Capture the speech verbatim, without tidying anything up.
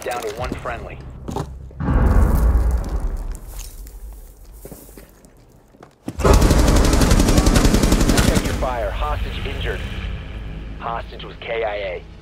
down to one friendly. Check your fire. Hostage injured. Hostage was K I A.